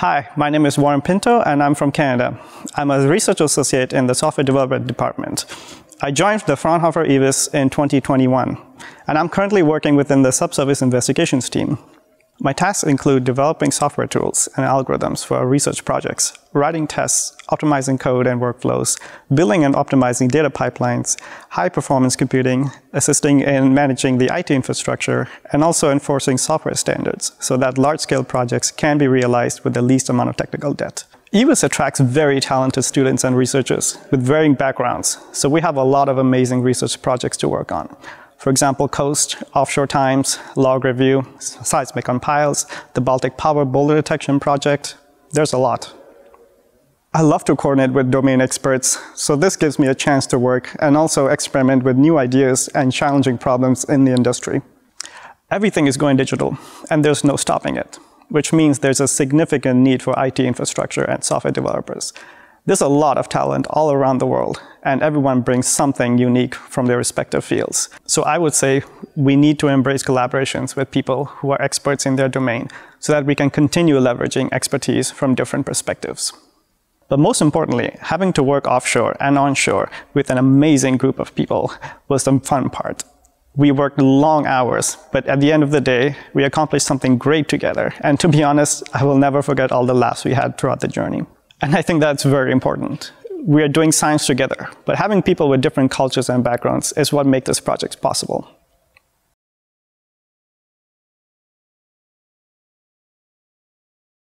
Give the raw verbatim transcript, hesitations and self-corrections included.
Hi, my name is Warren Pinto and I'm from Canada. I'm a research associate in the software development department. I joined the Fraunhofer I W I S in twenty twenty-one, and I'm currently working within the subsurface investigations team. My tasks include developing software tools and algorithms for our research projects, writing tests, optimizing code and workflows, building and optimizing data pipelines, high-performance computing, assisting in managing the I T infrastructure, and also enforcing software standards so that large-scale projects can be realized with the least amount of technical debt. I W I S attracts very talented students and researchers with varying backgrounds, so we have a lot of amazing research projects to work on. For example, COAST, Offshore Times, Log Review, Seismic on Piles, the Baltic Power Boulder Detection Project. There's a lot. I love to coordinate with domain experts, so this gives me a chance to work and also experiment with new ideas and challenging problems in the industry. Everything is going digital, and there's no stopping it, which means there's a significant need for I T infrastructure and software developers. There's a lot of talent all around the world, and everyone brings something unique from their respective fields. So I would say we need to embrace collaborations with people who are experts in their domain so that we can continue leveraging expertise from different perspectives. But most importantly, having to work offshore and onshore with an amazing group of people was the fun part. We worked long hours, but at the end of the day, we accomplished something great together. And to be honest, I will never forget all the laughs we had throughout the journey. And I think that's very important. We are doing science together, but having people with different cultures and backgrounds is what makes this project possible.